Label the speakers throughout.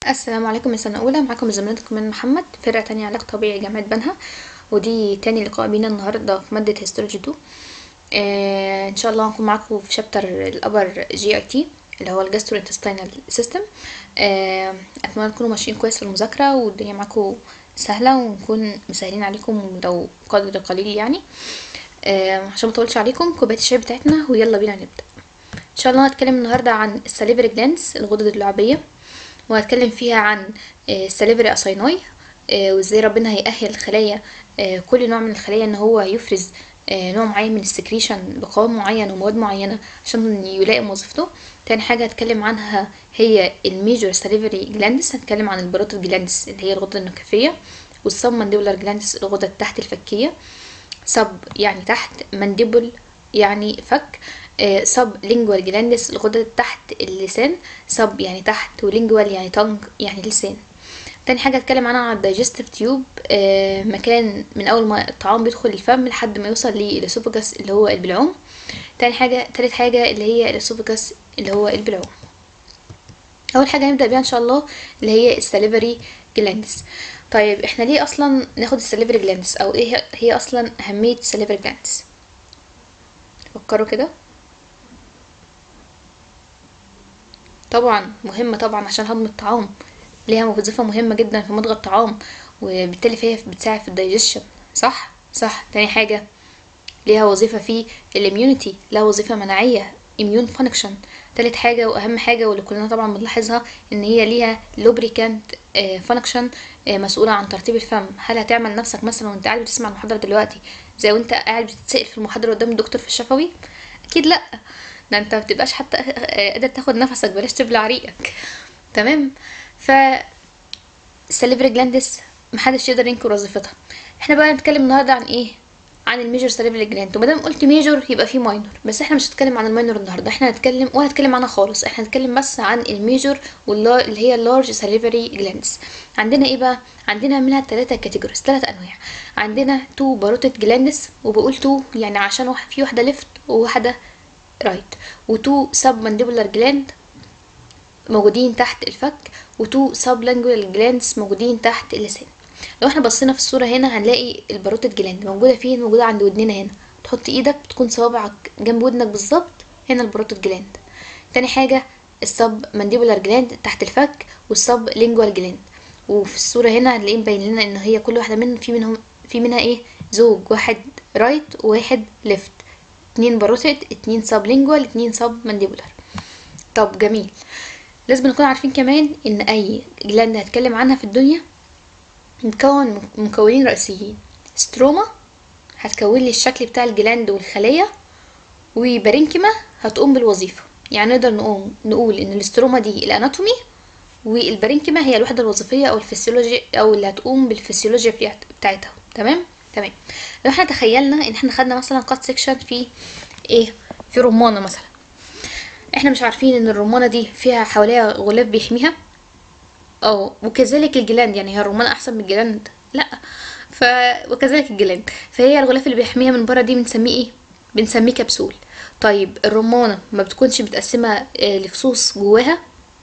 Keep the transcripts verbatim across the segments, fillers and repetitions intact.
Speaker 1: السلام عليكم يا سنة أولى، معاكم زميلتكم من محمد، فرقة تانية علاج طبيعي جامعة بنها. ودي تاني لقاء بينا النهاردة في مادة هيستولوجي تو. آه إن شاء الله هنكون معاكم في شابتر الأبر جي اي تي اللي هو الجاسترو انتستينال سيستم. آه أتمنى تكونوا ماشيين كويس في المذاكرة والدنيا معاكم سهلة، ونكون مسهلين عليكم لو قدر قليل يعني. آه عشان مطولش عليكم، كوباية الشاي بتاعتنا ويلا بينا نبدأ. إن شاء الله هتكلم النهاردة عن السليفري جلاندز، الغدد اللعابية، وهتكلم فيها عن السليفري اسايناي وازاي ربنا هيأهل خلايا كل نوع من الخلايا ان هو يفرز نوع معين من السكريشن بقوام معين ومواد معينة عشان يلائم وظيفته. تاني حاجة هتكلم عنها هي الميجور سليفري جلاندس، هتكلم عن الباروتيد جلاندس اللي هي الغدة النخافية، والسب مانديبولار جلاندس الغدة التحت الفكية. سب يعني تحت، مانديبل يعني فك، سب لينجوال جلاندس الغدة تحت اللسان، سب يعني تحت ولينجوال يعني تونج يعني لسان. تاني حاجة اتكلم عنها على الدايجستيف تيوب، مكان من اول ما الطعام بيدخل الفم لحد ما يوصل للاسوفاجس اللي هو البلعوم. تاني حاجة تالت حاجة اللي هي الاسوفاجس اللي هو البلعوم. اول حاجة هنبدأ بيها ان شاء الله اللي هي السليفري جلاندس. طيب احنا ليه اصلا ناخد السليفري جلاندس، او ايه هي اصلا اهمية السليفري جلاندس؟ فكروا كده. طبعا مهمة طبعا عشان هضم الطعام، ليها وظيفة مهمة جدا في مضغ الطعام، وبالتالي فهي بتساعد في الدايجيشن. صح صح. تاني حاجة ليها وظيفة في الاميونيتي، لها وظيفة مناعية immune function. تالت حاجة واهم حاجة واللي كلنا طبعا بنلاحظها ان هي ليها lubricant function مسؤولة عن ترطيب الفم. هل هتعمل نفسك مثلا وانت قاعد بتسمع المحاضرة دلوقتي زي وانت قاعد بتتسأل في المحاضرة قدام الدكتور في الشفوي؟ اكيد لا، ده انت مبتبقاش حتى قادر تاخد نفسك، بلاش تبلع ريقك. تمام. ف السليفري جلاندس محدش يقدر ينكر وظيفتها. احنا بقى نتكلم النهارده عن ايه؟ عن الميجور سليفري جلاند. ومادام قلت ميجور يبقى في ماينور، بس احنا مش هنتكلم عن الماينور النهارده، احنا هنتكلم ولا هنتكلم عنها خالص، احنا هنتكلم بس عن الميجور اللي هي اللارج سليفري جلاندز. عندنا ايه بقى؟ عندنا منها ثلاثه كاتيجوريز، ثلاث انواع. عندنا تو باروتيد جلاندز، وبقول تو يعني عشان في واحده ليفت وواحده رايت، وتو سب مانديبولار جلاند موجودين تحت الفك، وتو سب لانجوال جلاندز موجودين تحت اللسان. لو احنا بصينا في الصوره هنا هنلاقي الباروتيد جلاند موجوده فين؟ موجوده عند ودننا هنا. تحط ايدك تكون صوابعك جنب ودنك بالظبط، هنا الباروتيد جلاند. تاني حاجه السب مانديبولار جلاند تحت الفك، والسب لينجوال جلاند. وفي الصوره هنا هنلاقيه مبين لنا ان هي كل واحده من في منهم في منها ايه؟ زوج، واحد رايت وواحد ليفت، اتنين باروتيد، اتنين سب لينجوال، اتنين سب مانديبولار. طب جميل. لازم نكون عارفين كمان ان اي جلاند هتكلم عنها في الدنيا متكون مكونين رئيسيين. ستروما هتكون لي الشكل بتاع الجلاند والخلية، وبارينكيما هتقوم بالوظيفة. يعني نقدر نقوم نقول ان الاستروما دي الاناتومي، والبارينكيما هي الوحدة الوظيفية او الفسيولوجي او اللي هتقوم بالفسيولوجيا بتاعتها. تمام تمام. لو احنا تخيلنا ان احنا خدنا مثلا قط سيكشن في ايه؟ في رمانة مثلا، احنا مش عارفين ان الرمانة دي فيها حواليها غلاف بيحميها، اه وكذلك الجلاند. يعني هي الرمانة احسن من الجلاند؟ لا. ف وكذلك الجلاند، فهي الغلاف اللي بيحميها من بره دي بنسميه ايه؟ بنسميه كبسول. طيب الرمانة ما بتكونش متقسمة لفصوص جواها؟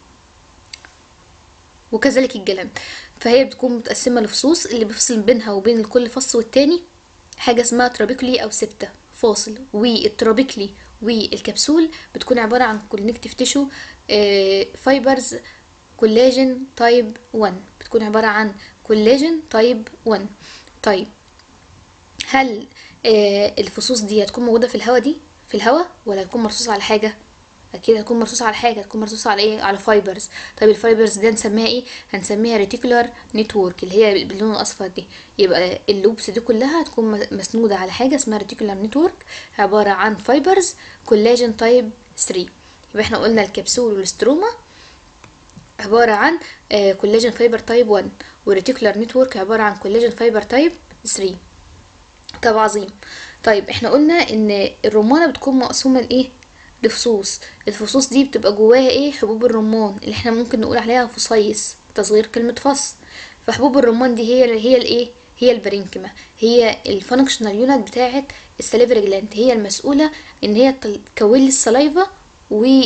Speaker 1: وكذلك الجلاند، فهي بتكون متقسمة لفصوص، اللي بيفصل بينها وبين كل فص والتاني حاجة اسمها ترابيكولي او سبتة، فاصل. والترابيكلي والكبسول بتكون عبارة عن كونكتيف تيشو فايبرز كولاجين تايب واحد، بتكون عبارة عن كولاجين تايب واحد. طيب هل آه الفصوص دي هتكون موجودة في الهواء دي في الهواء ولا هتكون مرصوصة على حاجة؟ اكيد هتكون مرصوصة على حاجة، هتكون مرصوصة على ايه؟ على فايبرز. طيب الفايبرز دي هنسميها ايه؟ هنسميها ريتيكولار نتورك اللي هي باللون الاصفر دي. يبقى اللوبس دي كلها هتكون مسنودة على حاجة اسمها ريتيكولار نتورك، عبارة عن فايبرز كولاجين تايب ثلاثة. يبقى احنا قلنا الكبسول والستروما عبارة عن آه كولاجين فايبر تايب واحد، والريتيكولار نتورك عبارة عن كولاجين فايبر تايب ثلاثة. طب عظيم. طيب احنا قلنا ان الرمانة بتكون مقسومة لايه؟ لفصوص. الفصوص دي بتبقى جواها ايه؟ حبوب الرمان اللي احنا ممكن نقول عليها فصيص، تصغير كلمة فص. فحبوب الرمان دي هي هي الايه؟ هي البارينكيما، هي الفانكشنال يونت بتاعت السليفري جلاند، هي المسؤولة ان هي تكون لي السلايفا و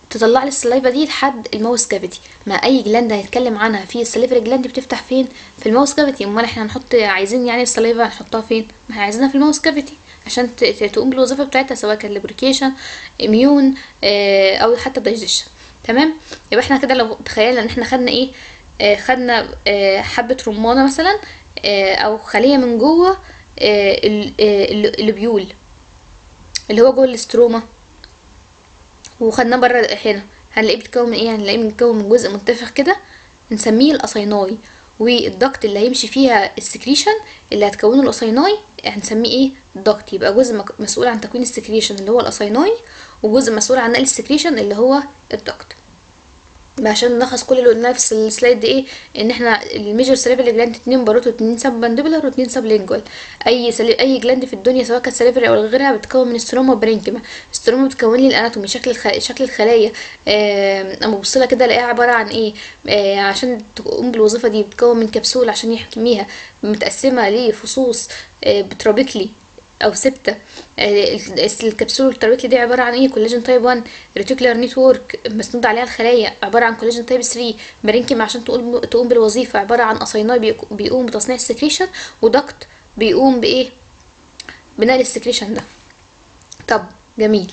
Speaker 1: تطلع لي السلايفا دي لحد الماوس كافيتي. ما اي جلاند هنتكلم عنها في السليفري جلاند بتفتح فين؟ في الماوس كافيتي. امال احنا هنحط عايزين يعني السلايفا هنحطها فين؟ ما احنا عايزينها في الماوس كافيتي عشان تقوم بالوظيفه بتاعتها، سواء كان ليبريكيشن، اميون، اه او حتى دايجيشن. تمام. يبقى احنا كده لو تخيلنا ان احنا خدنا ايه، اه خدنا اه حبه رمانه مثلا، اه او خليه من جوه اه اللوبيول اللي هو جوه الاستروما، وخدناه بره هنا، هنلاقيه بيتكون من ايه؟ هنلاقيه بيتكون من جزء منتفخ كده نسميه الاسايناي، والضغط اللي هيمشي فيها السكريشن اللي هتكونه الاسايناي هنسميه ايه؟ الضغط. يبقى جزء مسؤول عن تكوين السكريشن اللي هو الاسايناي، وجزء مسؤول عن نقل السكريشن اللي هو الضغط. عشان نلخص كل اللي قلناه في السلايد دي ايه؟ ان احنا الميجر سليفري جلاند اتنين باروت واتنين سب مانديبولار واتنين سب لينجوال. اي سلي... اي جلاند في الدنيا سواء كانت سليفري او غيرها بتتكون من ستروما وبرينكيما. الستروما بتكون لي الاناتومي، شكل الخ... شكل الخلايا. آه... اما ابص لها كده الاقيها عباره عن ايه؟ آه... عشان تقوم بالوظيفه دي بتكون من كبسول عشان يحميها، متقسمه لفصوص آه... بترابيكلي او سبتة. الكبسول الترابيكلي دي عباره عن ايه؟ كولاجين تايب واحد، ريتيكولار نيتورك مسنود عليها الخلايا عباره عن كولاجين تايب ثلاثة، برينكيما عشان تقوم تقوم بالوظيفه عباره عن اسايناي بيقوم بتصنيع السكريشن، ودكت بيقوم بايه؟ بنقل السكريشن ده. طب جميل.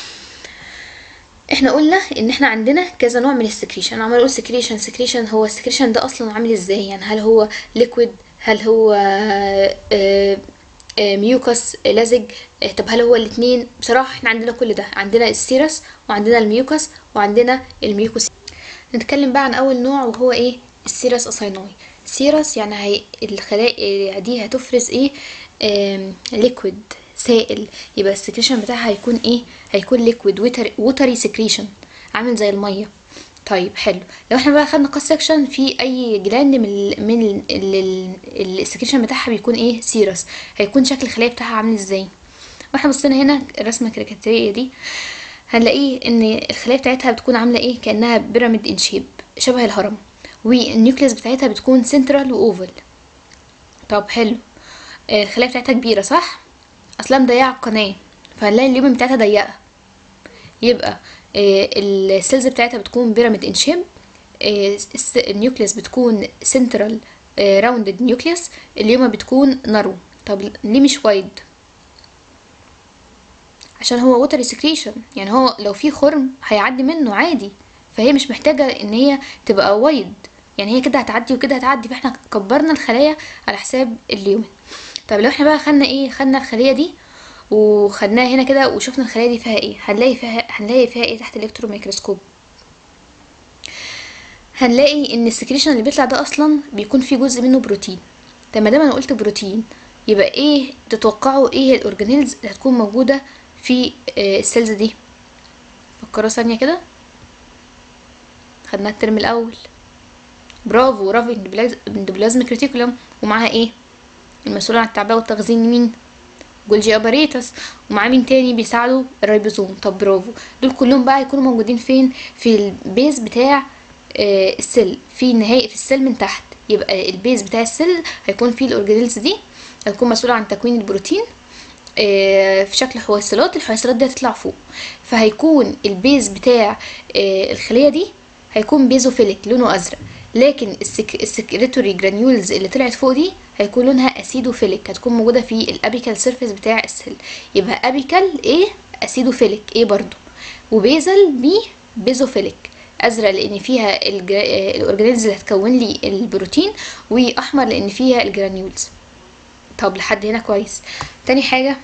Speaker 1: احنا قلنا ان احنا عندنا كذا نوع من السكريشن. عمال اقول سكريشن سكريشن، هو السكريشن ده اصلا عامل ازاي؟ يعني هل هو ليكويد؟ هل هو آه آه ميوكس لزج؟ طب هل هو الاثنين؟ بصراحه احنا عندنا كل ده، عندنا السيرس وعندنا الميوكس وعندنا الميوكوس. نتكلم بقى عن اول نوع وهو ايه؟ السيرس اسايناي. سيرس يعني هي الخلايا دي هتفرز ايه؟ ليكويد سائل، يبقى السكريشن بتاعها هيكون ايه؟ هيكون ليكويد ووتري سكريشن عامل زي الميه. طيب حلو. لو احنا بقى خدنا كاس سكشن في اي جلاند من ال من السكريشن بتاعها بيكون ايه؟ سيرس، هيكون شكل الخلايا بتاعها عامل ازاي؟ واحنا بصينا هنا الرسمه الكاريكاتيريه دي هنلاقيه ان الخلايا بتاعتها بتكون عامله ايه؟ كانها بيراميد ان شيب، شبه الهرم، والنيوكليس بتاعتها بتكون سنترال واوفل. طب حلو. الخلايا بتاعتها كبيره صح؟ اصلا مضيقه القناه، فهنلاقي اليومن بتاعتها ضيقه، يبقى السيلز بتاعتها بتكون بيراميد ان شيب، النيوكليس بتكون سنترال راوندد نيوكليس، اليوم بتكون نارو. طب ليه مش وايد؟ عشان هو ووتر سكريشن، يعني هو لو في خرم هيعدي منه عادي، فهي مش محتاجه ان هي تبقى وايد، يعني هي كده هتعدي وكده هتعدي، فاحنا كبرنا الخلايا على حساب اليومن. طب لو احنا بقى خدنا ايه؟ خدنا الخليه دي وخدناها هنا كده وشوفنا الخلايا دي فيها ايه، هنلاقي فيها هنلاقي فيها ايه تحت الالكترون ميكروسكوب؟ هنلاقي ان السكريشن اللي بيطلع ده اصلا بيكون فيه جزء منه بروتين. طب ما دام انا قلت بروتين، يبقى ايه تتوقعوا ايه الاورجانيلز اللي هتكون موجوده في السيلز دي؟ فكروا ثانيه كده. خدناها الترم الاول، برافو، رافو اندوبلازميك ريتيكولوم، ومعاها ايه؟ المسؤول عن التعبئه والتخزين مين؟ جولجي اباريتس، ومعاه مين تاني بيساعدوا؟ الريبوزوم. طب برافو. دول كلهم بقى يكونوا موجودين فين؟ في البيز بتاع آه السيل، في نهاية في السيل من تحت. يبقى البيز بتاع السيل هيكون فيه الاورجانيلز دي، هتكون مسؤولة عن تكوين البروتين آه في شكل حويصلات، الحويصلات دي هتطلع فوق، فهيكون البيز بتاع آه الخلية دي هيكون بيزوفيليك لونه ازرق، لكن السك... السكريتوري جرانيولز اللي طلعت فوق دي هيكون لونها اسيدوفيليك، هتكون موجوده في الابيكال سيرفيس بتاع السيل. يبقى ابيكال ايه؟ اسيدوفيليك ايه برضو، وبيزل بي بيزوفيليك، ازرق لان فيها الجر... الاورجانيلز اللي هتكون لي البروتين، واحمر لان فيها الجرانيولز. طب لحد هنا كويس. تاني حاجه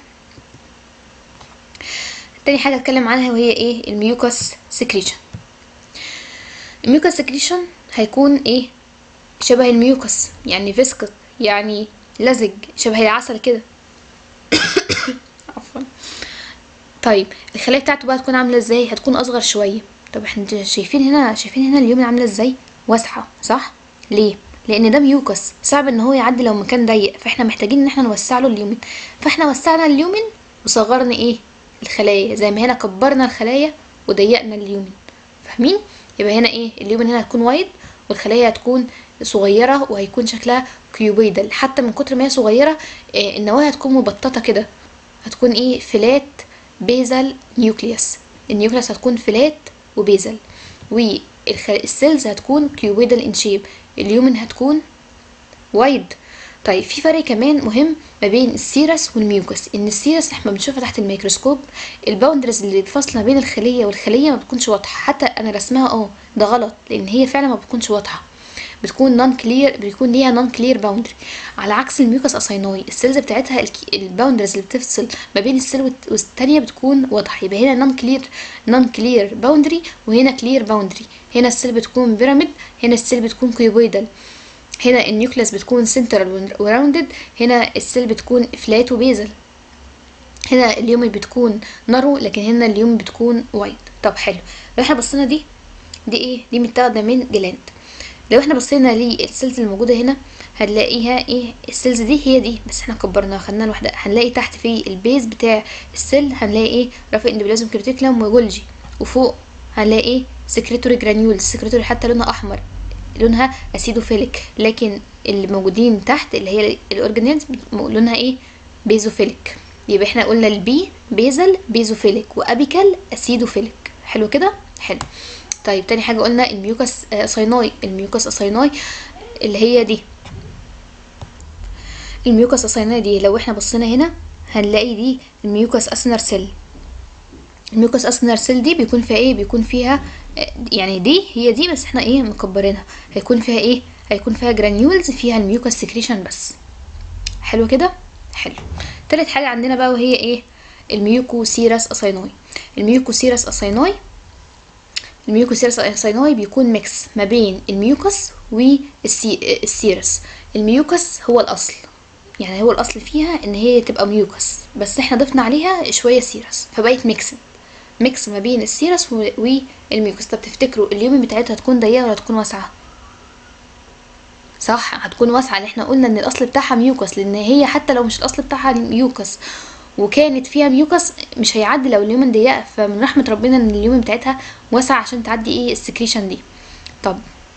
Speaker 1: تاني حاجه اتكلم عنها وهي ايه؟ الميوكس سكريشن. الميوكس سكريشن هيكون ايه؟ شبه الميوكس، يعني فيسكس، يعني لزج، شبه العسل كده. عفوا. طيب الخلايا بتاعته بقى هتكون عامله ازاي؟ هتكون اصغر شويه. طب احنا شايفين هنا شايفين هنا اليومن عامله ازاي؟ واسعه صح؟ ليه؟ لان ده ميوكس صعب ان هو يعدي لو مكان ضيق، فاحنا محتاجين ان احنا نوسع له اليومن، فاحنا وسعنا اليومن وصغرنا ايه؟ الخلايا، زي ما هنا كبرنا الخلايا وضيقنا اليومن. فاهمين؟ يبقى هنا ايه؟ اليومن هنا هتكون وايد والخلايا هتكون صغيره وهيكون شكلها كيوبيدال، حتى من كتر ما هي صغيره إيه النواه هتكون مبططه كده، هتكون ايه؟ فلات بيزل نيوكليوس، النيوكليوس هتكون فلات وبيزل. والسيلز هتكون كيوبيدال ان شيب، اليومن هتكون وايد. طيب في فرق كمان مهم ما بين السيرس والميوكس، ان السيرس احنا بنشوفها تحت الميكروسكوب الباوندرز اللي فاصله بين الخليه والخليه ما بتكونش واضحه، حتى انا رسمها اه ده غلط لان هي فعلا ما بتكونش واضحه، بتكون نون كلير، بيكون ليها نون كلير باوندري. على عكس الميوكس اسايناي السيلز بتاعتها الباوندرز اللي بتفصل ما بين السيل والثانيه بتكون واضحه، يبقى هنا نون كلير نون كلير باوندري وهنا كلير باوندري. هنا السيل بتكون بيراميد، هنا السيل بتكون كيوبويدال، هنا النيوكليس بتكون سنترال وراوندد، هنا السيل بتكون فلات وبيزل، هنا اليوم بتكون نارو لكن هنا اليوم بتكون وايد. طب حلو، لو احنا بصينا دي دي ايه، دي متاخده من جلاند. لو احنا بصينا للسيلز الموجوده هنا هنلاقيها ايه، السيلز دي هي دي بس احنا كبرناها خدناها لوحدها. هنلاقي تحت في البيز بتاع السيل هنلاقي ايه، رافع اندوبلازم كريتيكولم وجولجي، وفوق هنلاقي ايه سكريتوري جرانيولز، سكريتوري حتى لونها احمر لونها اسيدوفيليك، لكن اللي موجودين تحت اللي هي الاورجانيلز لونها ايه بيزوفيليك. يبقى احنا قلنا البي بيزل بيزوفيليك وابيكال اسيدوفيليك. حلو كده حلو. طيب تاني حاجه قلنا الميوكس اسايناي، الميوكس اسايناي اللي هي دي، الميوكس اسايناي دي لو احنا بصينا هنا هنلاقي دي الميوكس اسنر سيل. الميوكس اسنر سيل دي بيكون فيها ايه، بيكون فيها يعني دي هي دي بس احنا ايه مكبرينها، هيكون فيها ايه، هيكون فيها جرانيولز فيها الميوكس سكريشن بس. حلو كده حلو. تالت حاجه عندنا بقى وهي ايه، الميوكوسيرس اسايناي. الميوكوسيرس اسايناي الميوكوسيرس اسايناي بيكون ميكس ما بين الميوكس والسيرس. الميوكس هو الاصل، يعني هو الاصل فيها ان هي تبقى ميوكس بس احنا ضفنا عليها شويه سيرس فبقت ميكس ميكس ما بين السيرس والميوكس. طب تفتكروا اليومن بتاعتها هتكون ضيقه ولا هتكون واسعه؟ صح هتكون واسعه، اللي احنا قلنا ان الاصل بتاعها ميوكس، لان هي حتى لو مش الاصل بتاعها ميوكس وكانت فيها ميوكس مش هيعدي لو اليومن ضيقه، فمن رحمه ربنا ان اليومن بتاعتها واسعه عشان تعدي ايه السكريشن دي. طب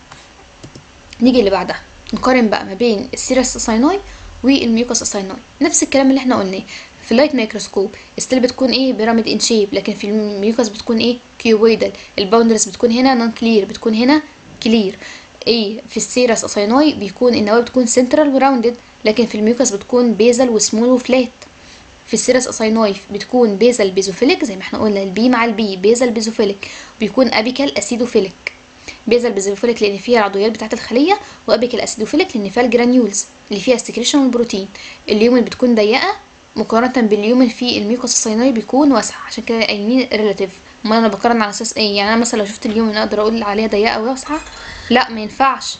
Speaker 1: نيجي اللي بعدها نقارن بقى ما بين السيرس اسايناي والميوكس اسايناي. نفس الكلام اللي احنا قلناه في اللايت ميكروسكوب الستيل بتكون ايه بيراميد ان شيب، لكن في الميوكس بتكون ايه كيوبويدال، الباوندرز بتكون هنا نون كلير بتكون هنا كلير. ايه في السيرس اسايناي بيكون النواة بتكون سنترال وراوندد، لكن في الميوكس بتكون بيزل وسمول وفلات. في السيرس اسايناي بتكون بيزل بيزوفيليك زي ما احنا قلنا البي مع البي بيزل بيزوفيليك، بيكون ابيكال اسيدوفيليك. بيزل بيزوفيليك لان فيها العضويات بتاعه الخليه، وابيكال اسيدوفيليك لان فيها الجرانيولز اللي فيها السكريشن والبروتين. اليومن بتكون ضيقه مقارنه باليومن في الميوكس الصيناي بيكون واسع، عشان كده قايلين ريلاتيف. ما انا بقارن على اساس ايه، يعني انا مثلا لو شفت اليومن اقدر اقول عليها ضيقه او واسعه؟ لا ما ينفعش.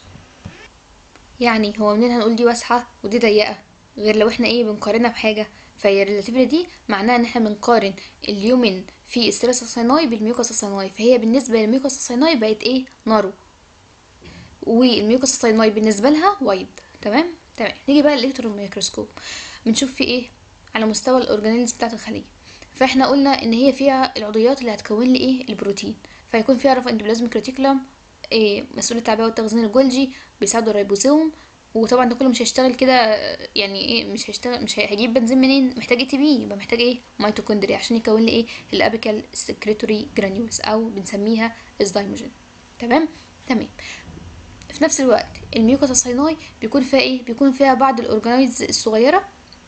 Speaker 1: يعني هو منين هنقول دي واسعه ودي ضيقه غير لو احنا ايه بنقارنها بحاجه؟ فهي الريلاتيفيتي دي معناها ان احنا بنقارن اليومن في السيرس الصيناي بالميوكس الصيناي، فهي بالنسبه للميوكس الصيناي بقت ايه نارو، والميوكس الصيناي بالنسبه لها وايد. تمام تمام. نيجي بقى الالكترون ميكروسكوب بنشوف في ايه على مستوى الاورجانيلز بتاعه الخليه. فاحنا قلنا ان هي فيها العضويات اللي هتكون لي ايه البروتين، فيكون فيها رفع اندوبلازم كريتيكولم إيه مسؤول التعبئه والتخزين الجولجي، بيساعدوا الريبوزوم. وطبعا ده كله مش هيشتغل كده، يعني ايه مش هيشتغل، مش هيجيب بنزين منين؟ محتاج اي تي بي، يبقى محتاج ايه ميتوكوندريا عشان يكون لي ايه الابيكال سكريتوري جرانيولز او بنسميها الزايموجين. تمام تمام. في نفس الوقت الميوكس الصيناي بيكون فيها ايه، بيكون فيها بعض الاورجانيز الصغيره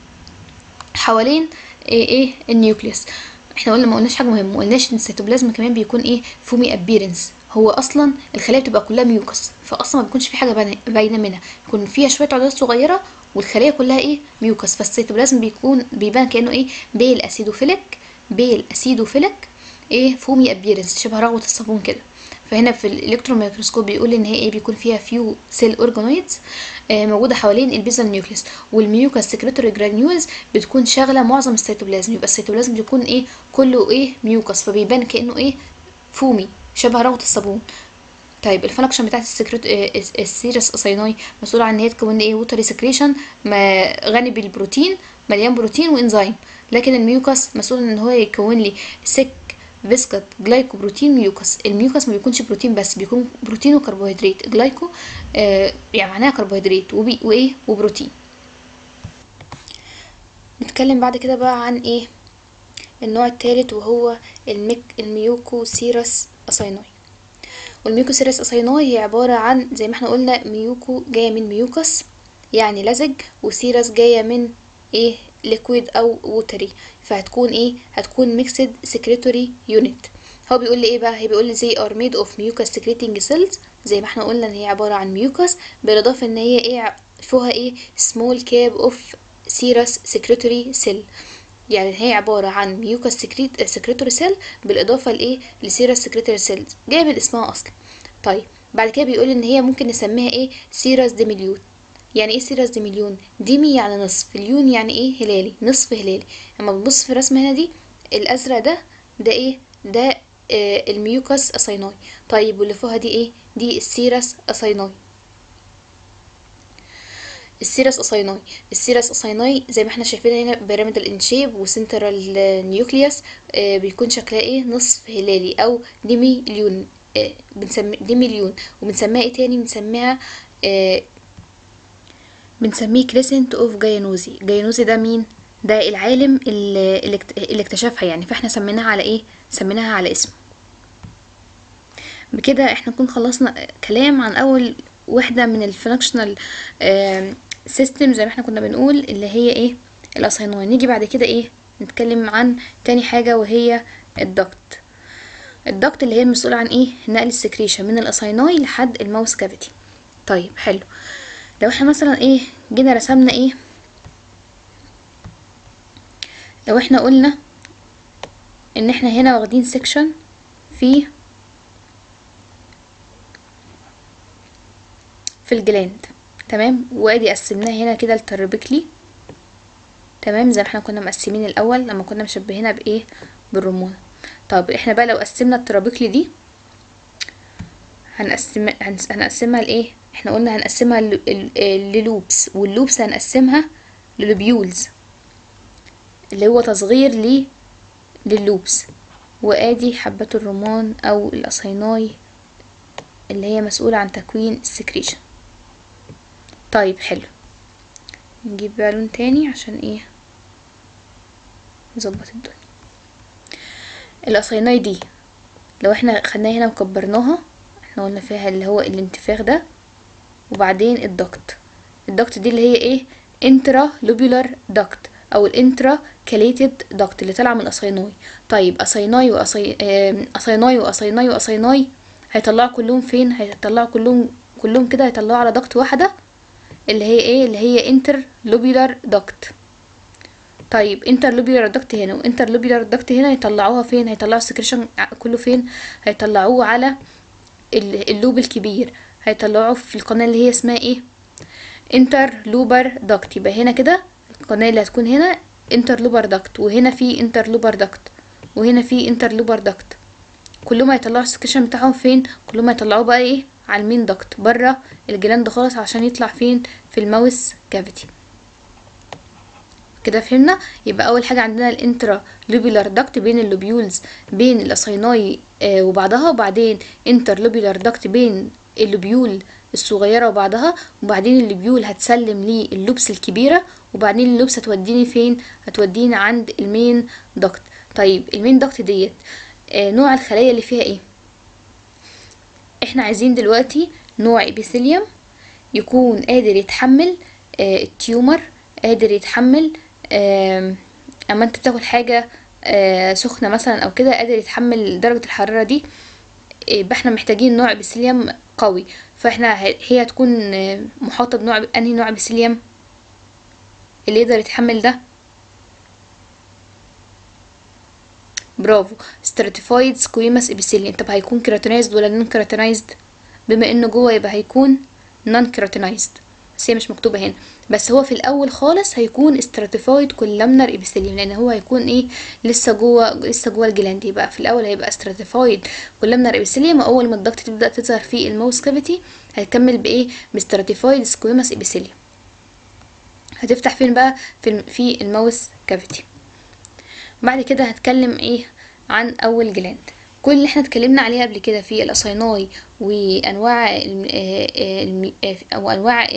Speaker 1: حوالين ايه, إيه النيوكليوس. احنا قلنا ما قلناش حاجه مهمه، ما قلناش ان السيتوبلازم كمان بيكون ايه فومي ابيرنس. هو اصلا الخلايا بتبقى كلها ميوكس، فاصلا ما بيكونش في حاجه باينه منها، بيكون فيها شويه عضلات صغيره والخلايا كلها ايه ميوكس. فالسيتوبلازم بيكون بيبان كانه ايه بيل اسيدوفيليك بيل اسيدوفيليك ايه فومي ابيرنس شبه رغوه الصابون كده. فهنا في الالكترون ميكروسكوب بيقول ان هي ايه بيكون فيها فيو سيل اورجانويدز آه موجوده حوالين البيزل نيوكليس، والميوكس سكريتوري جرانيولز بتكون شاغله معظم السيتوبلازم. يبقى السيتوبلازم بيكون ايه كله ايه ميوكس، فبيبان كانه ايه فومي شبه رغوه الصابون. طيب الفانكشن بتاعت السكريت السيرس اسايناي مسؤوله عن ان هي تكون ايه ووتر سكريشن غني بالبروتين، مليان بروتين وانزيم. لكن الميوكس مسؤول ان هو يكون لي سك فيسكت جلايكو بروتين ميوكس. الميوكس ما بيكونش بروتين بس، بيكون بروتين وكربوهيدرات. جلايكو آه يعني معناها كربوهيدرات وبي وايه وبروتين. نتكلم بعد كده بقى عن ايه النوع الثالث وهو الميك الميوكوسيرس اسايناي. والميوكوسيرس اسايناي هي عبارة عن زي ما احنا قلنا ميوكو جاية من ميوكس يعني لزج، وسيرس جاية من ايه ليكويد او ووتري، فهتكون ايه هتكون ميكسد سكريتوري يونت. هو بيقول لي ايه بقى، هي بيقول لي زي ار ميد اوف ميوكس سكريتنج سيلز، زي ما احنا قلنا ان هي عبارة عن ميوكس بالاضافة ان هي ايه فيها ايه سمول كاب اوف سيرس سكريتوري سيل، يعني هي عبارة عن ميوكس سكريت سكريتوري سيل بالاضافة لايه لسيرس سكريتوري سيلز، جاية من اسمها اصلا. طيب بعد كده بيقول ان هي ممكن نسميها ايه سيرس ديميليون. يعني ايه سيرس ديميليون؟ ديمي يعني نصف، اليون يعني ايه هلالي، نصف هلالي. اما بنبص في الرسمه هنا دي الازرق ده ده ايه ده آه الميوكس اسايناي. طيب واللي فوقها دي ايه؟ دي السيرس اسايناي. السيرس اسايناي السيرس اسايناي زي ما احنا شايفين هنا بيراميدال ان شيب وسنترال نيوكليوس، آه بيكون شكلها ايه نصف هلالي او ديمي ليون، آه بنسمي ديمي ليون. وبنسميها ايه تاني؟ بنسميها آه بنسميه كريسنت اوف جاينوزي. جاينوزي ده مين؟ ده العالم اللي, اللي اكتشفها يعني، فاحنا سميناها على ايه؟ سميناها على اسمه. بكده احنا نكون خلصنا كلام عن اول وحدة من الفانكشنال سيستم زي ما احنا كنا بنقول اللي هي ايه الاسايناي. نيجي بعد كده ايه نتكلم عن تاني حاجة وهي الدكت. الدكت اللي هي المسؤولة عن ايه نقل السكريشن من الاسايناي لحد الماوس كافيتي. طيب حلو، لو احنا مثلا ايه جينا رسمنا ايه، لو احنا قلنا ان احنا هنا واخدين سيكشن في في الجلاند، تمام، وادي قسمناها هنا كده التربكلي، تمام، زي ما احنا كنا مقسمين الاول لما كنا مشبهينها بايه بالرمانه. طب احنا بقى لو قسمنا التربكلي دي هنقسم هنقسمها لايه؟ احنا قلنا هنقسمها للوبس، واللوبس هنقسمها للوبيولز اللي هو تصغير ليه لللوبس. وادي حبات الرمان او الاسايناي اللي هي مسؤولة عن تكوين السكريشن. طيب حلو، نجيب بقى لون تاني عشان ايه نظبط الدنيا. الاسايناي دي لو احنا خدناها هنا وكبرناها، احنا قلنا فيها اللي هو الانتفاخ ده، وبعدين الدكت. الدكت دي اللي هي ايه انترا لوبيولار دكت او الانترا كاليتد دكت اللي طالعه من الاسايناي. طيب اسايناي واساي اسايناي واسايناي واسايناي هيطلعوا كلهم فين؟ هيطلعوا كلهم كلهم كده هيطلعوا على دكت واحده اللي هي ايه اللي هي انتر لوبيولار دكت. طيب انتر لوبيولار دكت هنا وانتر لوبيولار دكت هنا هيطلعوها فين؟ هيطلعوا السكريشن كله فين؟ هيطلعوه على اللوب الكبير، هيطلعوه في القناه اللي هي اسمها ايه انتر لوبر دكت. يبقى هنا كده القناه اللي هتكون هنا انتر لوبر دكت، وهنا في انتر لوبر دكت، وهنا في انتر لوبر دكت. كلهم هيطلعوا السكريشن بتاعهم فين؟ كلهم هيطلعوه بقى ايه على المين دكت بره الجلاند خالص عشان يطلع فين؟ في الماوس كافيتي. كده فهمنا. يبقى اول حاجه عندنا الانترا لوبيولار دكت بين اللوبيولز بين الاسايناي آه وبعضها، وبعدين انتر لوبيولار دكت بين اللوبيول الصغيره وبعضها، وبعدين اللوبيول هتسلم لي اللوبس الكبيره، وبعدين اللوبس هتوديني فين؟ هتوديني عند المين دكت. طيب المين دكت ديت آه نوع الخلايا اللي فيها ايه؟ احنا عايزين دلوقتي نوع ابيثيليوم يكون قادر يتحمل آه التيومر، قادر يتحمل آه اما انت بتاكل حاجه آه سخنه مثلا او كده، قادر يتحمل درجه الحراره دي. يبقى احنا محتاجين نوع ابيثيليوم قوي، فاحنا هي هتكون آه محاطه بنوع انهي نوع ابيثيليوم اللي يقدر يتحمل ده؟ برافو، stratified squamous epithelium. طب هيكون كيراتينايزد ولا نون كيراتينايزد؟ بما انه جوه يبقى هيكون نون كيراتينايزد، بس هي مش مكتوبه هنا. بس هو في الاول خالص هيكون stratified columnar epithelium لان هو هيكون ايه لسه جوه لسه جوه الجلاند. يبقى في الاول هيبقى stratified columnar epithelium، واول ما الضغط تبدا تظهر في الماوس كافيتي هتكمل بايه stratified squamous epithelium. هتفتح فين بقى؟ في في الماوس كافيتي. بعد كده هتكلم ايه عن اول جلاند. كل اللي احنا اتكلمنا عليها قبل كده في الاسايناي وانواع او انواع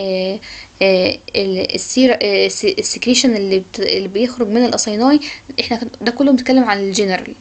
Speaker 1: السكريشن اللي اللي بيخرج من الاسايناي، احنا ده كله بنتكلم عن الجنرال.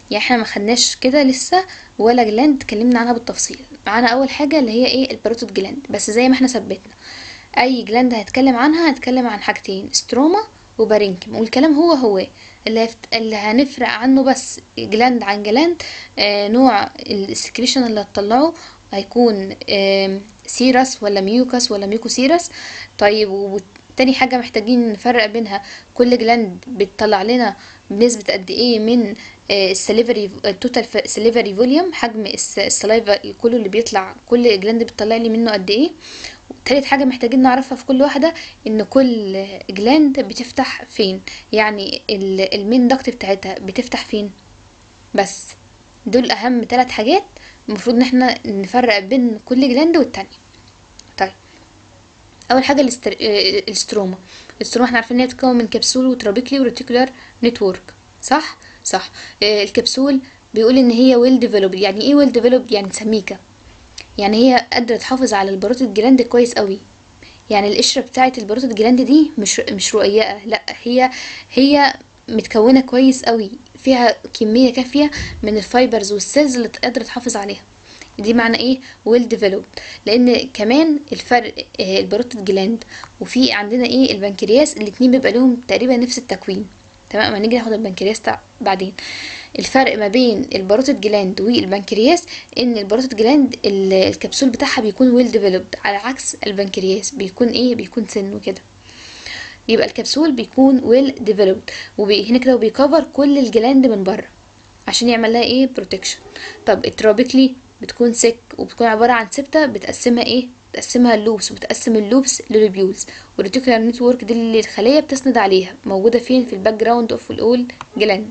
Speaker 1: يعني احنا ما خدناش كده لسه ولا جلاند اتكلمنا عنها بالتفصيل. معانا اول حاجه اللي هي ايه؟ الباروتيد جلاند. بس زي ما احنا ثبتنا اي جلاند هنتكلم عنها هنتكلم عن حاجتين، ستروما وبارينكيما، والكلام هو هو اللي, هفت... اللي هنفرق عنه بس جلاند عن جلاند. آه نوع السكريشن اللي هتطلعه هيكون آه سيرس ولا ميوكس ولا ميوكوسيرس. طيب وتاني حاجة محتاجين نفرق بينها، كل جلاند بتطلع لنا بنسبة قد ايه من السليفري التوتال سليفري فوليوم، حجم السلايفا كله اللي بيطلع، كل جلاند بتطلع لي منه قد ايه. تالت حاجة محتاجين نعرفها في كل واحدة ان كل جلاند بتفتح فين، يعني المين دكت بتاعتها بتفتح فين. بس دول اهم ثلاث حاجات المفروض ان احنا نفرق بين كل جلاند والتانية. طيب اول حاجة الاستر... الاستروما. الاستروما احنا عارفين ان هي بتتكون من كبسول وترابيكلي وريتيكولار نتورك، صح صح. الكبسول بيقول ان هي ويل ديفلوبد. يعني ايه ويل ديفلوبد؟ يعني سميكة، يعني هي قادرة تحافظ على الباروتيد جلاند كويس قوي. يعني القشرة بتاعة الباروتيد جلاند دي مش مش رقيقة، لا هي هي متكونة كويس قوي، فيها كمية كافية من الفايبرز والسيلز اللي قادرة تحافظ عليها. دي معنى ايه ويل ديفلوبد. لان كمان الفرق الباروتيد جلاند وفي عندنا ايه البنكرياس، الاتنين بيبقى لهم تقريبا نفس التكوين. تمام، ما نيجي ناخد البنكرياس بعدين. الفرق ما بين الباروتيد جلاند والبنكرياس ان الباروتيد جلاند الكبسول بتاعها بيكون ويل ديفلوبد، على عكس البنكرياس بيكون ايه بيكون سن وكده. يبقى الكبسول بيكون ويل ديفلوبد وهنا كده وبيكفر كل الجلاند من بره عشان يعمل لها ايه بروتكشن. طب الترابيكلي بتكون سك وبتكون عباره عن سبتة بتقسمها ايه بتقسمها اللوبس، وبتقسم اللوبس للوبيولز. والريتيكولار نتورك دي اللي الخليه بتسند عليها، موجوده فين؟ في الباك جراوند اوف الاول جلاند.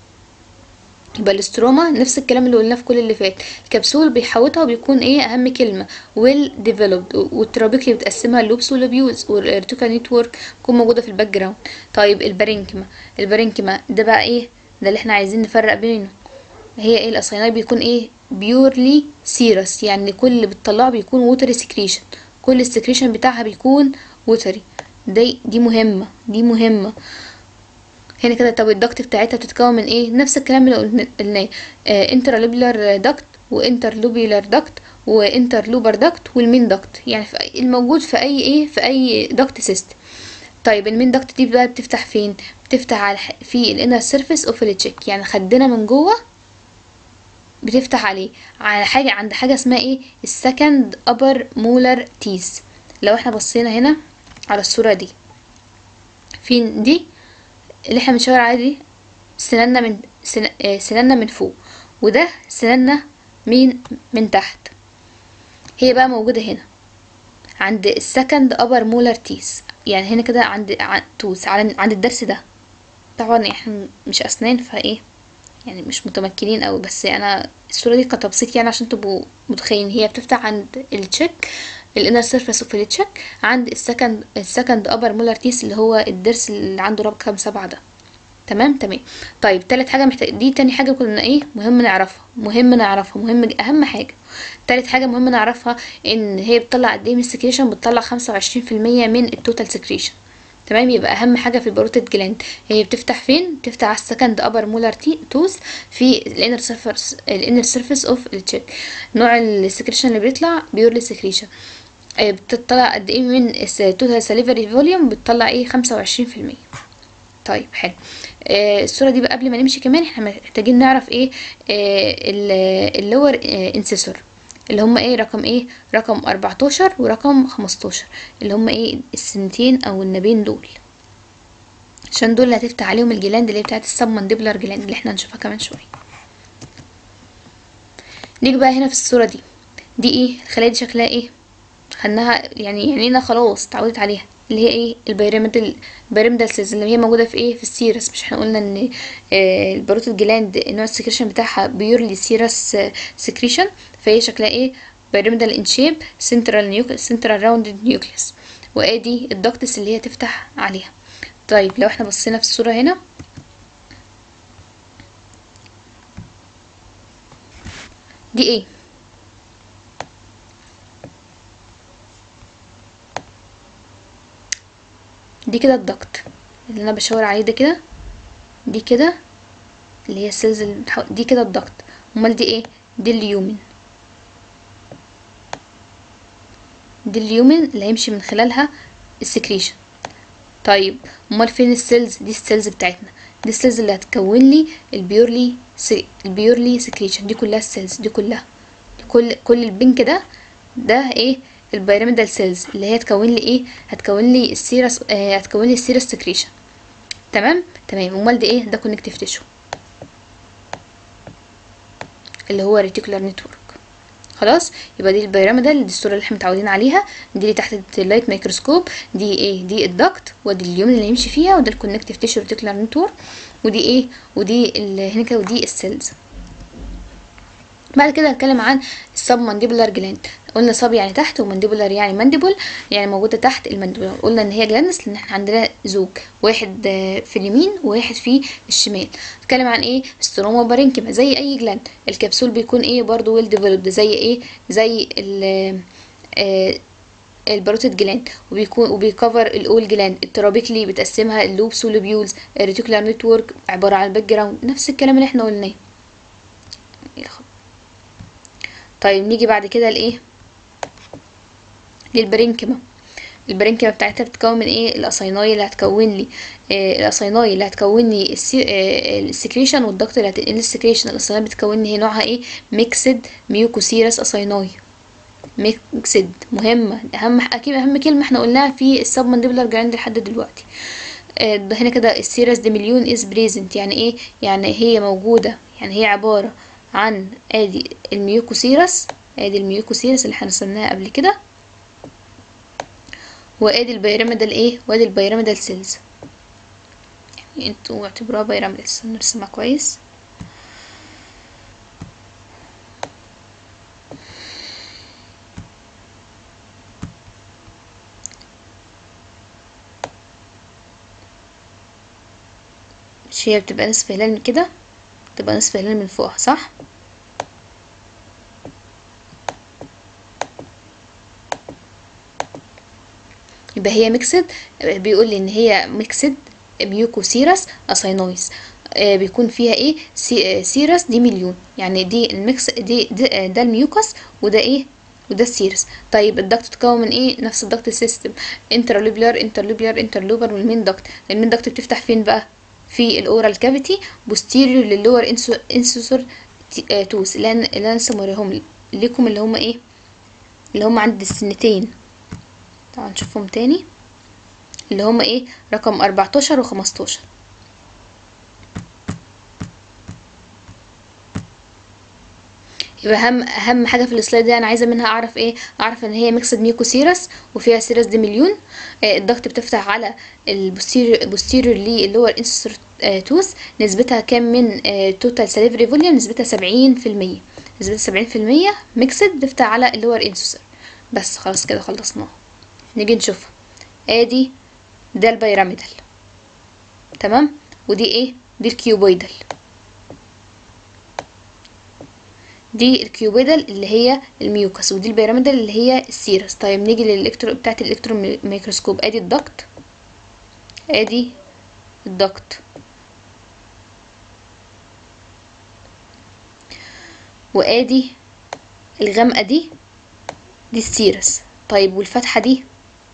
Speaker 1: يبقى الاستروما نفس الكلام اللي قلناه في كل اللي فات، الكبسول بيحوطها وبيكون ايه اهم كلمه ويل ديفلوبد، والترابيكلي بتقسمها اللوبس واللوبيولز، والريتيكولار نتورك بتكون موجوده في الباك جراوند. طيب البارينكيما. البارينكيما ده بقى ايه؟ ده اللي احنا عايزين نفرق بينه. هي ايه الاصيناي بيكون ايه بيورلي سيرس، يعني كل اللي بتطلعه بيكون ووتري سكريشن، كل السكريشن بتاعها بيكون ووتري. دي دي مهمه دي مهمه هنا كده. طب الدكت بتاعتها بتتكون من ايه؟ نفس الكلام اللي قلناه، انترلوبيولار دكت وانترلوبيولار دكت وانترلوبر دكت والمين دكت، يعني في الموجود في اي ايه في اي دكت سيستم. طيب المين دكت دي بقى بتفتح فين؟ بتفتح على في الانر سيرفيس اوف التشيك، يعني خدنا من جوه بتفتح عليه على حاجه عند حاجه اسمها ايه السكند ابر مولر تيث. لو احنا بصينا هنا على الصوره دي، فين دي اللي احنا بنشاور عليه دي؟ سناننا من سن... سناننا من فوق، وده سناننا من من تحت. هي بقى موجوده هنا عند السكند ابر مولر تيث، يعني هنا كده عند عند توث على عند الضرس ده. طبعا احنا مش اسنان فايه يعني مش متمكنين قوي، بس انا الصوره دي كتبسيط يعني عشان تبقوا متخيلين. هي بتفتح عند التشيك الانر سيرفيس اوف التشيك عند السكند السكند ابر مولر تيث اللي هو الضرس اللي عنده رقم سبعة ده. تمام تمام. طيب تالت حاجه محتاج دي تاني حاجه كنا ايه مهم نعرفها مهم نعرفها مهم اهم حاجه. تالت حاجه مهم نعرفها ان هي بتطلع قد ايه من السكريشن، بتطلع خمسة وعشرين في المية من التوتال سكريشن. تمام. يبقى اهم حاجه في الباروتيد جلاند هي بتفتح فين؟ بتفتح على السكند ابر مولر توث في الانر سيرفيس الانر سيرفيس اوف التشيك. نوع السكريشن اللي بيطلع بيورلي سكريشن. بتطلع قد ايه من التوتال ساليفري فوليوم؟ بتطلع ايه خمسة وعشرين في المية. طيب حلو. آه الصوره دي بقى قبل ما نمشي كمان احنا محتاجين نعرف ايه آه اللور آه انسيسور اللي هم ايه رقم ايه رقم اربعتاشر ورقم خمستاشر اللي هم ايه السنتين او النابين دول، عشان دول اللي هتفتح عليهم الجلاند اللي هي بتاعت السبمنديبلر جلاند اللي احنا هنشوفها كمان شويه. نيجي بقى هنا في الصوره دي دي ايه الخلايا دي شكلها ايه؟ خدناها يعني يعني انا خلاص اتعودت عليها، اللي هي ايه البيراميدال البيراميدال سيلز اللي هي موجوده في ايه في السيرس. مش احنا قلنا ان آه الباروتيد جلاند نوع السكريشن بتاعها بيورلي سيرس آه سكريشن، فهي شكلها ايه بيراميدال ان شيب سنترال نيوكليس سنترال راوندد نيوكليس، وادي الدكتس اللي هي تفتح عليها. طيب لو احنا بصينا في الصوره هنا دي ايه؟ دي كده الدكت اللي انا بشاور عليه ده كده، دي كده اللي هي السيلز اللي بتحو... دي كده الضغط. امال دي ايه؟ دي اليومن، دي اليومن اللي هيمشي من خلالها السكريشن. طيب امال فين السيلز؟ دي السيلز بتاعتنا، دي السيلز اللي هتكون لي البيورلي سي... البيورلي سكريشن. دي كلها السيلز، دي كلها كل كل البنك ده ده ايه؟ البيراميدال سيلز اللي هي هتكون لي ايه؟ هتكون لي السيرس آه هتكون لي السيرس سكريشن. تمام تمام. امال دي ايه؟ ده كونكتيف تيشو اللي هو ريتيكولار نتورك. خلاص، يبقى دي البيراميدال، دي الصوره اللي احنا متعودين عليها، دي اللي تحت اللايت ميكروسكوب، دي ايه؟ دي الدكت، ودي اليومن اللي يمشي فيها، وده الكونكتيف تيشو ريتيكولار نتورك، ودي ايه؟ ودي هنا كده، ودي السيلز. بعد كده هتكلم عن السب مانديبولار جلاند. قلنا سب يعني تحت، ومانديبولار يعني مانديبل يعني موجوده تحت المانديبول. قلنا ان هي جلاندس لان احنا عندنا زوج، واحد في اليمين وواحد في الشمال. هتكلم عن ايه؟ ستروما بارينكيما زي اي جلاند. الكبسول بيكون ايه؟ برضو ويل ديفلوبد زي ايه؟ زي ال آه الباروتيد جلاند، وبيكون وبيكفر الاول جلاند. الترابيكلي بتقسمها اللوبس واللوبيولز. الريتيكولار نتورك عباره عن الباك جراوند، نفس الكلام اللي احنا قلناه. طيب نيجي بعد كده لايه؟ للبرينكيما. البرينكيما بتاعتها بتتكون من ايه؟ الاسايناي اللي هتكون لي آه الاسايناي اللي هتكون لي آه السكريشن، والضغط اللي هتنقل السكريشن. الاسايناي بتكون لي نوعها ايه؟ ميكسد ميوكوسيرس اسايناي. ميكسد مهمه، اهم اكيد اهم كلمه احنا قلناها في السب مانديبولار جلاند لحد دلوقتي. آه هنا كده السيرس دي مليون از بريزنت، يعني ايه؟ يعني هي موجوده، يعني هي عباره عن ادي الميوكوسيرس، ادي الميوكوسيرس اللي احنا رسمناها قبل كده، وادي البيراميدال ايه؟ وادي البيراميدال سيلز. يعني انتوا اعتبروها بيراميدال، نرسمها كويس. مش هي بتبقى نصف هلال من كده؟ بتبقى نصف هلال من فوقها، صح؟ يبقى هي ميكسد، بيقول لي ان هي ميكسد ميوكوسيرس اساينويز. آه بيكون فيها ايه؟ سي آه سيرس دي مليون، يعني دي الميكس دي, دي آه ده الميوكس، وده ايه؟ وده السيرس. طيب الدكت تتكون من ايه؟ نفس الدكت سيستم، انترلوبيولار انترلوبيولار انترلوبر. والمين دكت، المين دكت بتفتح فين بقى؟ في الاورال كافيتي بوستيريور للور انسوسور توس، اللي انا اللي انا لسه موريهم لكم، اللي هم ايه؟ اللي هم عند السنتين. تعالوا نشوفهم تاني، اللي هم ايه؟ رقم اربعتاشر وخمستاشر. يبقى اهم اهم حاجه في السلايد دي انا عايزه منها اعرف ايه؟ اعرف ان هي ميكسد ميوكوسيرس وفيها سيرس دي مليون. آه الضغط بتفتح على البوستيريور لي اللي هو الانسوسور آه توث. نسبتها كام من آه توتال ساليفري فوليوم؟ نسبتها سبعين في المية. نسبتها سبعين في المية ميكسد بتفتح على اللور انسوسور. بس خلاص كده خلصناها. نيجي نشوفها. ادي ده البيراميدال، تمام؟ ودي ايه؟ دي الكيوبويدال. دي الكيوبيدال اللي هي الميوكس، ودي البيراميدال اللي هي السيرس. طيب نيجي للالكترو بتاعت الالكترون ميكروسكوب. ادي الضغط، ادي الضغط، وادي الغامقه دي دي السيرس. طيب والفتحه دي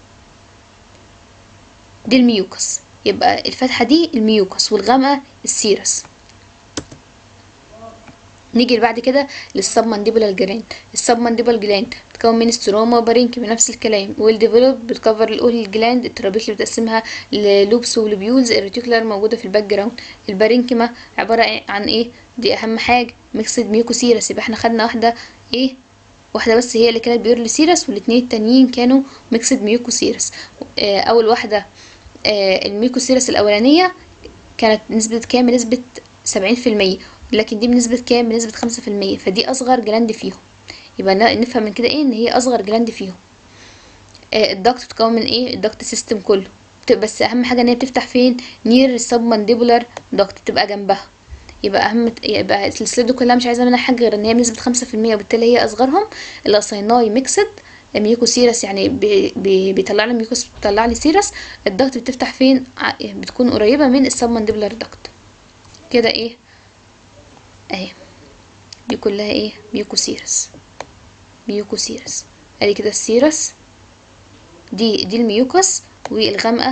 Speaker 1: دي الميوكس. يبقى الفتحه دي الميوكس والغامقه السيرس. نيجي بعد كده للسب مانديبولار جلاند. السب مانديبولار جلاند بتتكون من ستروما وبارينكيما، نفس الكلام. ويل ديفلوب بتكفر الاول الجلاند. الترابيكلي بتقسمها للوبس ولوبيولز. الريتيكولار موجوده في الباك جراوند. البارينكيما عباره عن ايه؟ دي اهم حاجه ميكسد ميوكوسيرس. يبقى احنا خدنا واحده ايه؟ واحده بس هي اللي كانت بيورلي سيرس، والاتنين التانيين كانوا ميكسد ميوكوسيرس. اه اول واحده اه الميوكوسيرس الاولانيه كانت نسبه كام؟ نسبه سبعين في المية. لكن دي بنسبة كام؟ بنسبة خمسة في المية. فدي أصغر جلاند فيهم. يبقى نفهم من كده ايه؟ ان هي أصغر جلاند فيهم. آه الضغط بتتكون من ايه؟ الضغط سيستم كله. بس أهم حاجة ان هي بتفتح فين؟ نير السب مانديبولار ضغط، تبقى جنبها. يبقى أهم يبقى السلسلة دي كلها مش عايزة منها حاجة غير ان هي بنسبة خمسة في المية، وبالتالي هي أصغرهم. الأسايناي ميكسد ميوكوسيرس، يعني بي بي بيطلع لي ميوكوس، بيطلع لي سيرس. الضغط بتفتح فين؟ بتكون قريبة من السب مانديبولار ضغط. كده ايه؟ اهي دي كلها ايه ميوكوسيرس. ميوكوسيرس ادي كده السيرس، دي دي الميوكس، والغامقة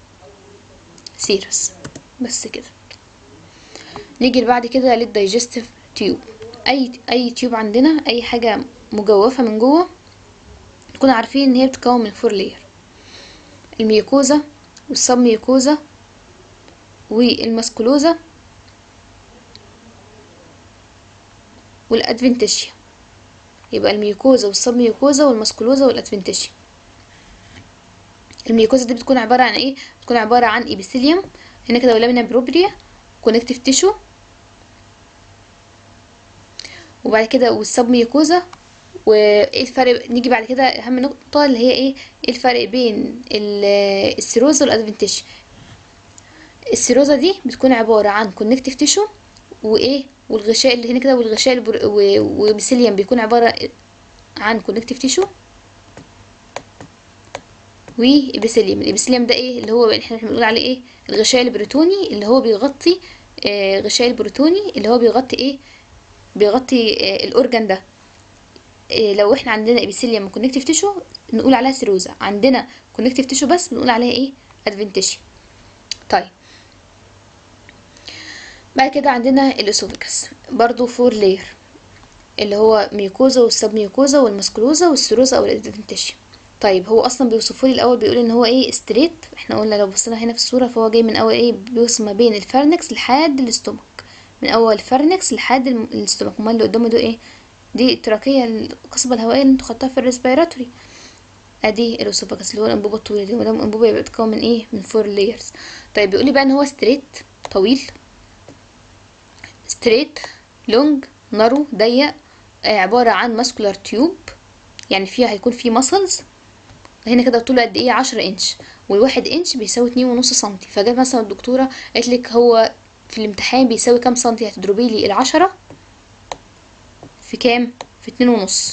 Speaker 1: سيرس. بس كده. نيجي بعد كده للدايجستيف تيوب. اي اي تيوب عندنا، اي حاجة مجوفة من جوه، نكون عارفين ان هي بتتكون من فور لير: الميوكوزا والسب ميوكوزا والماسكولوزا والادفنتيشيا. يبقى الميوكوزا والسب ميوكوزا والماسكولوزا والادفنتيشيا. الميوكوزا دي بتكون عبارة عن ايه؟ بتكون عبارة عن ايبيثيليوم هنا كده ولامينا بروبريا، كونكتيف تيشو. وبعد كده والسب ميوكوزا. وايه الفرق؟ نيجي بعد كده اهم نقطة اللي هي ايه؟ ايه الفرق بين السيروزا والادفنتيشيا؟ السيروزا دي بتكون عبارة عن كونكتيف تيشو وايه، والغشاء اللي هنا كده، والغشاء البر... وبيسيليوم بيكون عبارة عن كونكتيف تيشو وإبيثيليوم. الإبيثيليوم ده ايه اللي هو احنا بنقول عليه ايه؟ الغشاء البروتوني اللي هو بيغطي آه غشاء البروتوني اللي هو بيغطي ايه؟ بيغطي آه الاورجان ده. آه لو احنا عندنا إبيثيليوم وكونكتيف تيشو نقول عليها سيروزا، عندنا كونكتيف تيشو بس بنقول عليها ايه؟ ادفنتيشيا. طيب بعد كده عندنا الاسوفيكس برضو فور لير اللي هو ميوكوزا والسب ميوكوزا والماسكولوزا والسيروزا او الادفنتيشيا. طيب هو اصلا بيوصفوا لي الاول بيقول ان هو ايه؟ ستريت. احنا قلنا لو بصينا هنا في الصوره فهو جاي من اول ايه؟ بيوصف ما بين الفرنكس لحد الاستومك، من اول الفرنكس لحد الاستومك. امال اللي قدامه ده ايه؟ دي التراكيه، القصبه الهوائيه اللي انتوا خدتوها في الريسبيراتوري. ادي الاسوفاجس اللي هو الانبوبه الطويله دي، وده الانبوبه يبقى بتتكون من ايه؟ من فور لايرز. طيب بيقول لي بقى ان هو ستريت طويل، ستريت، لونج، نارو، ضيق، عباره عن ماسكولار تيوب، يعني فيها هيكون فيه ماسلز. هنا كده طوله قد ايه؟ عشرة انش، والواحد انش بيساوي اتنين ونص سنتي. فجت مثلا الدكتوره قالت لك هو في الامتحان بيساوي كام سنتي؟ هتضربي لي العشرة في كام؟ في اتنين ونص.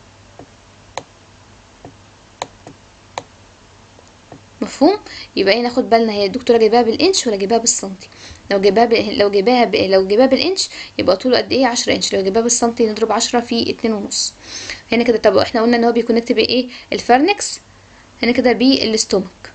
Speaker 1: مفهوم؟ يبقى ايه ناخد بالنا هي الدكتوره جايباها بالانش ولا جايباها بالسنتي؟ لو جايباها ب... لو جايباها ب... لو جايباها بالانش يبقى طوله قد ايه؟ عشرة انش. لو جايباها بالسنتي نضرب عشرة في اتنين ونص. هنا كده طب احنا قلنا ان هو بيكونكت بايه؟ الفرنكس هنا كده بالاستومك،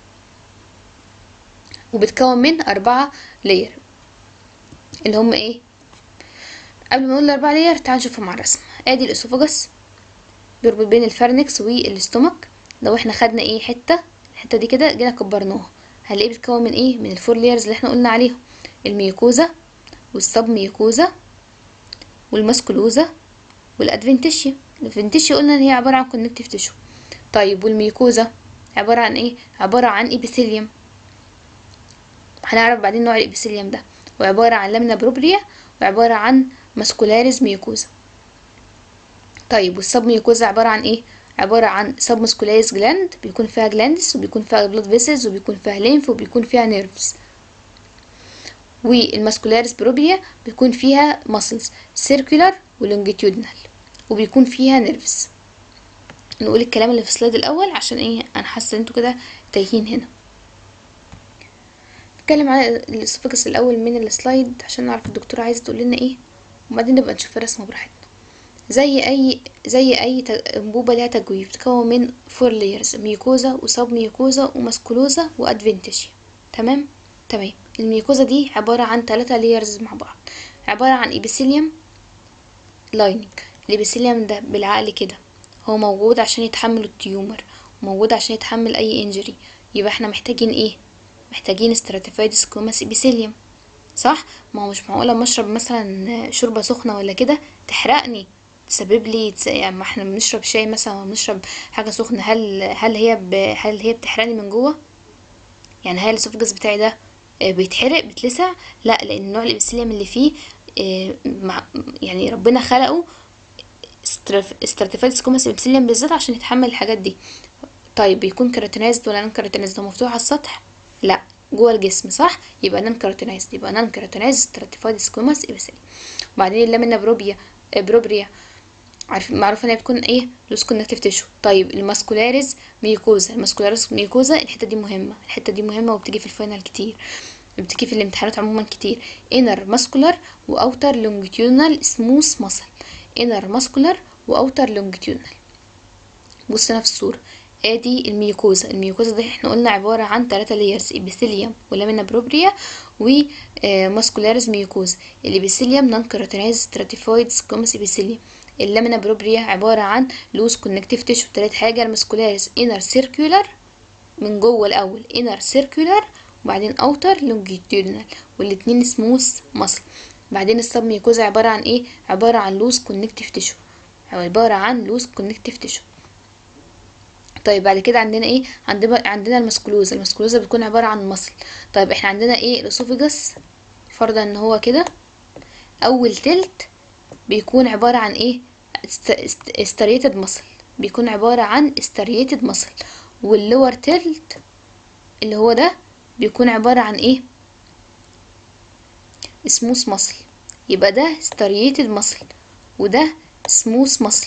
Speaker 1: وبتكون من اربعة لاير اللي هم ايه؟ قبل ما نقول الاربعة لاير تعال نشوفهم على الرسم. ادي الاسوفاجس بيربط بين الفرنكس والاستومك. لو احنا خدنا ايه؟ حته الحته دي كده جينا كبرناها هنلاقيه بتتكون من ايه؟ من الفور لايرز اللي احنا قلنا عليهم: الميوكوزا والسب ميوكوزا والماسكولوزا والادفنتيشيا. الادفنتيشيا قلنا ان هي عباره عن كونكتيف تيشو. طيب والميوكوزا عباره عن ايه؟ عباره عن ايبيثيليوم، هنعرف بعدين نوع الابيثيليوم ده، وعباره عن لامنا بروبريا، وعباره عن ماسكولاريز ميوكوزا. طيب والسب ميوكوزا عباره عن ايه؟ عباره عن سب ماسكولاريز جلاند، بيكون فيها جلاندس وبيكون فيها بلود فيسلز وبيكون فيها لينف وبيكون فيها نيرفز. والماسكولاريز بروبريا بيكون فيها ماسلز سيركولار ولونجيتيودنال وبيكون فيها نيرفز. نقول الكلام اللي في السلايد الاول عشان ايه؟ انا حاسه ان انتوا كده تايهين هنا. نتكلم على الاسوفاجس الاول من السلايد عشان نعرف الدكتوره عايزه تقول لنا ايه، وبعدين نبقى نشوف الرسمه براحتنا. زي اي زي اي انبوبه ليها تجويف بتتكون من فور لايرز: ميوكوزا وسب ميوكوزا وماسكولوزا وادفنتيشيا. تمام تمام. الميوكوزا دي عباره عن ثلاثة لايرز مع بعض، عباره عن ايبيثيليوم لايننج. الابيثيليوم ده بالعقل كده هو موجود عشان يتحمل التيومر، وموجود عشان يتحمل اي انجري. يبقى احنا محتاجين ايه؟ محتاجين stratified squamous epithelium، صح؟ ما هو مش معقوله اما اشرب مثلا شوربه سخنه ولا كده تحرقني، تسبب لي تس... يعني ما احنا بنشرب شاي مثلا وبنشرب حاجه سخنه، هل هل هي ب... هل هي بتحرقني من جوه؟ يعني هل الاسوفجس بتاعي ده بيتحرق بتلسع؟ لا، لان نوع الابيثيليوم اللي فيه يعني ربنا خلقه stratified squamous epithelium بالذات عشان يتحمل الحاجات دي. طيب بيكون كيراتينايزد ولا نون كيراتينايزد؟ مفتوح على السطح؟ لا، جوه الجسم، صح؟ يبقى نون كيراتينايزد، يبقى نون كيراتينايزد stratified squamous epithelium. وبعدين اللامينا بروبيا بروبريا عارف معروفه ان هي بتكون ايه؟ لوس كونكتيف تيشو. طيب الماسكولاريز ميوكوزا، الماسكولاريز ميوكوزا الحته دي مهمه، الحته دي مهمه وبتيجي في الفاينل كتير. بتيجي في الامتحانات عموما كتير. inner muscular و outer longitudinal smooth muscle. inner muscular و outer longitudinal. بص نفس الصورة، ادي الميوكوزا. الميوكوزا دي احنا قلنا عبارة عن ثلاثة layers، ابيثيليوم ولامينا بروبريا وماسكولاريز ميوكوزا. الابيثيليوم نون كيراتينايز ستراتيفايد سكومس ابيثيليوم. اللامينا بروبريا عبارة عن لوز كونكتيف تيشو. تالت حاجة الماسكولاريز انر سيركولار من جوه الاول، انر سيركولار وبعدين اوتر لونجيتيودينال، والاتنين سموث ماسل. بعدين السب ميوكوزا عبارة عن ايه؟ عبارة عن لوز كونكتيف تيشو، عبارة عن لوز كونكتيف تيشو. طيب بعد كده عندنا ايه؟ عندنا عندنا المسكولوزا. المسكولوزا بتكون عبارة عن مصل. طيب احنا عندنا ايه؟ الاسوفيجاس فرضا ان هو كده اول تلت بيكون عبارة عن ايه؟ استريتد مصل، بيكون عبارة عن استريتد مصل. واللور تلت اللي هو ده بيكون عبارة عن ايه؟ سموث مصل. يبقى ده استريتد مصل وده سموث مصل.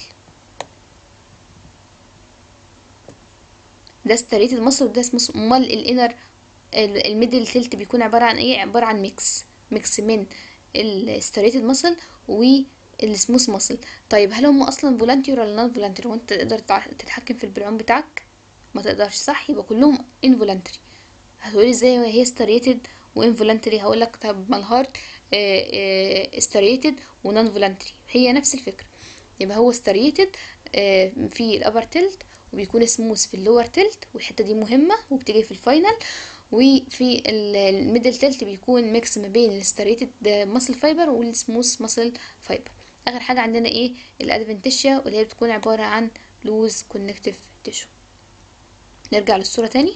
Speaker 1: ده ستريت المصل وده اسمه. امال الانر الميدل تلت بيكون عباره عن ايه؟ عباره عن ميكس ميكس من الستريت المصل والسموث مصل. طيب هل هم اصلا فولانتري ولا نون فولانتري؟ وانت تقدر تتحكم في البلعوم بتاعك؟ ما تقدرش، صح؟ يبقى كلهم انفولانتري. هتقولي ازاي هي ستريتد وانفولانتري؟ هقولك طب ما الهارت ستريتد ونون فولانتري، هي نفس الفكره. يبقى هو ستريتد في الابر تلت وبيكون سموث في اللور تلت، والحته دي مهمه وبتيجي في الفاينل. وفي الميدل تلت بيكون ميكس ما بين الستريتد ماسل فايبر والسموث ماسل فايبر. اخر حاجه عندنا ايه؟ الادفنتيشيا، واللي هي بتكون عباره عن لوز كونكتيف تيشو. نرجع للصوره تاني.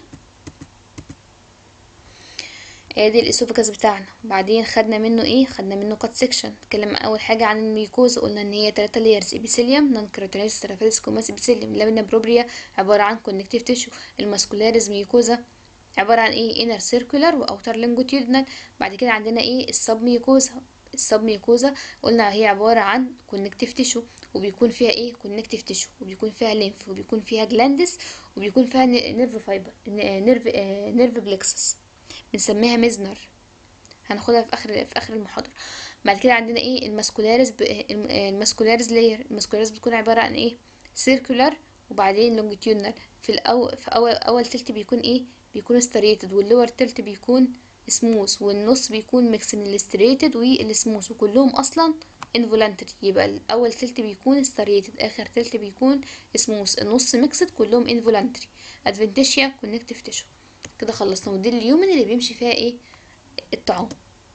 Speaker 1: ادي الاسوفاجاس بتاعنا. بعدين خدنا منه ايه؟ خدنا منه كات سيكشن. اتكلم اول حاجه عن الميوكوزا، قلنا ان هي ثلاثة لايرز، ابيثيليوم نون كيراتينايز ستراتيفايد سكوماس ابيثيليوم. لامينا بروبريا عباره عن كونكتيف تيشو. الماسكولاريز ميوكوزا عباره عن ايه؟ انر سيركولار واوتر لونجيتيودنال. بعد كده عندنا ايه؟ السب ميوكوزا. السب ميوكوزا قلنا هي عباره عن كونكتيف تيشو، وبيكون فيها ايه؟ كونكتيف تيشو، وبيكون فيها لينف، وبيكون فيها جلاندس، وبيكون فيها نيرف فايبر، نيرف نيرف بلكسس بنسميها ميزنر، هناخدها في اخر في اخر المحاضره. بعد كده عندنا ايه؟ الماسكولاريز ب... الماسكولاريز لاير. الماسكولاريز بتكون عباره عن ايه؟ سيركولار وبعدين لونجيتيودنال. في الاول في اول اول تلت بيكون ايه؟ بيكون ستريتد، واللور تلت بيكون سموث، والنص بيكون ميكس من الستريتد والسموث، وكلهم اصلا انفولانتري. يبقى الاول تلت بيكون ستريتد، اخر تلت بيكون سموث، النص ميكسد، كلهم انفولانتري. ادفنتيشيا كونكتيف تيشو. كده خلصنا. ودي اليومن اللي بيمشي فيها ايه؟ الطعام.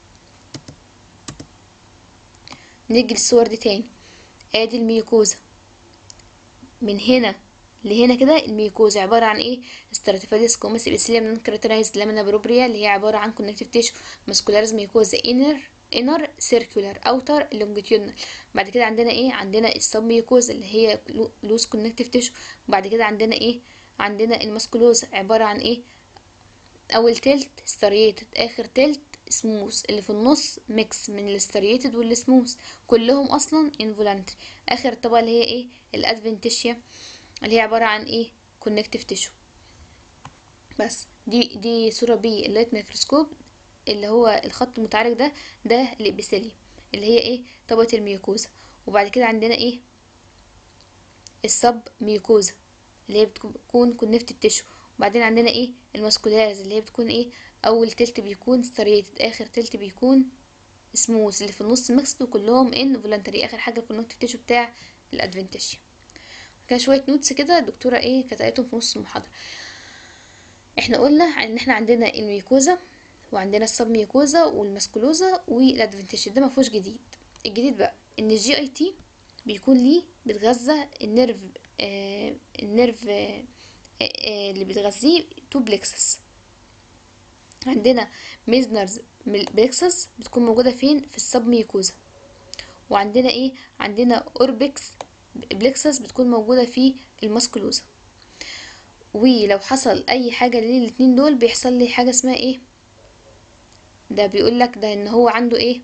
Speaker 1: نيجي للصور دي تاني. ادي الميوكوزا من هنا لهنا كده. الميوكوزا عباره عن ايه؟ ستراتيفايد سكوماس ابيثيليوم نون كيراتينايز لامينا بروبريا، اللي هي عباره عن كونكتيف تيشو. ماسكولاريز ميوكوزا انر انر سيركولار اوتر لونجيتيودنال. بعد كده عندنا ايه؟ عندنا السب ميوكوزا اللي هي لوز كونكتيف تيشو. بعد كده عندنا ايه؟ عندنا الماسكولوزا عباره عن ايه؟ اول تلت ستريتد، اخر تلت سموث، اللي في النص ميكس من الستريتد والسموث، كلهم اصلا انفولانتري. اخر طبقه اللي هي ايه؟ الادفنتيشيا، اللي هي عباره عن ايه؟ كونكتيف تيشو. بس دي دي صوره باللايت ميكروسكوب، اللي هو الخط المتعرج ده ده الابيثيليوم، اللي هي ايه؟ طبقه الميوكوزا. وبعد كده عندنا ايه؟ السب ميوكوزا اللي هي بتكون كونكتيف تيشو. وبعدين عندنا ايه؟ الماسكولاريز اللي هي بتكون ايه؟ اول تلت بيكون ستريتد، اخر تلت بيكون سموث، اللي في النص ميكسد، وكلهم ان فولنتري. اخر حاجه الكونكتيف تيشو بتاع الادفنتيشيا. كان شويه نوتس كده الدكتوره ايه كانت قالتهم في نص المحاضره. احنا قلنا ان احنا عندنا الميوكوزا وعندنا السب ميوكوزا والماسكولوزا والادفنتيشيا، ده ما فيهوش جديد. الجديد بقى ان الجي اي تي بيكون ليه بتغذى النيرف آه النيرف آه اللي بتغذيه تو بلكسس. عندنا ميزنرز بلكسس بتكون موجودة فين؟ في السب ميوكوزا. وعندنا ايه؟ عندنا اوربكس بلكسس بتكون موجودة في الماسكولوزا. ولو حصل اي حاجة للاتنين دول بيحصل لي حاجة اسمها ايه؟ ده بيقول لك ده ان هو عنده ايه؟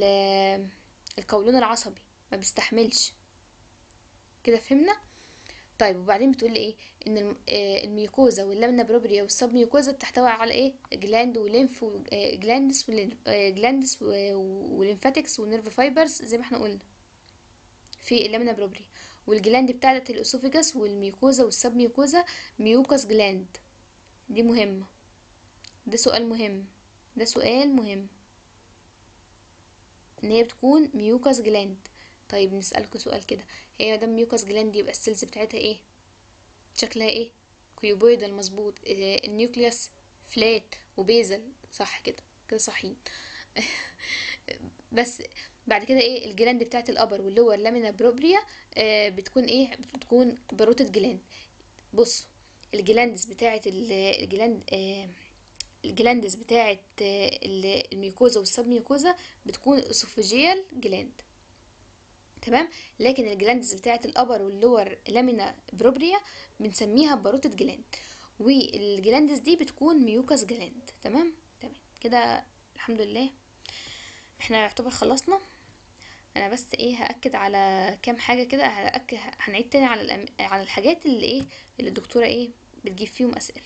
Speaker 1: القولون العصبي ما بيستحملش كده. فهمنا؟ طيب وبعدين بتقول لي ايه؟ ان الم- آه، الميوكوزا واللامنا بروبريا والسب ميوكوزا بتحتوي على ايه؟ جلاند وليمف وجلاندس جلاندس وليمفاتكس ونيرف فايبرز زي ما احنا قلنا في اللامنا بروبريا. والجلاند بتاعت الاسوفيجاس والميوكوزا والسب ميوكوزا ميوكاس جلاند. دي مهمة، ده سؤال مهم، ده سؤال مهم ان هي بتكون ميوكاس جلاند. طيب نسألكوا سؤال كده، هي مادام ميوكاس جلاند يبقى السيلز بتاعتها ايه؟ شكلها ايه؟ كيوبويدال مظبوط. آه، النيوكليوس فلات وبيزل، صح كده، كده صحيح. بس بعد كده ايه الجلاند بتاعت الابر واللور لامينا بروبريا؟ آه بتكون ايه؟ بتكون باروتد جلاند. بص، الجلاندز بتاعت ال- الجلاند آه الجلاندز بتاعت آه، ال- الميوكوزا والسب ميوكوزا بتكون اسوفيجيال جلاند، تمام. لكن الجلاندز بتاعت الابر واللور لامينا بروبريا بنسميها باروتد جلاند، والجلاندز دي بتكون ميوكاس جلاند. تمام تمام كده، الحمد لله احنا يعتبر خلصنا. انا بس ايه هاكد على كام حاجه كده، هاكد هنعيد تاني على الأم... على الحاجات اللي ايه اللي الدكتوره ايه بتجيب فيهم اسئله.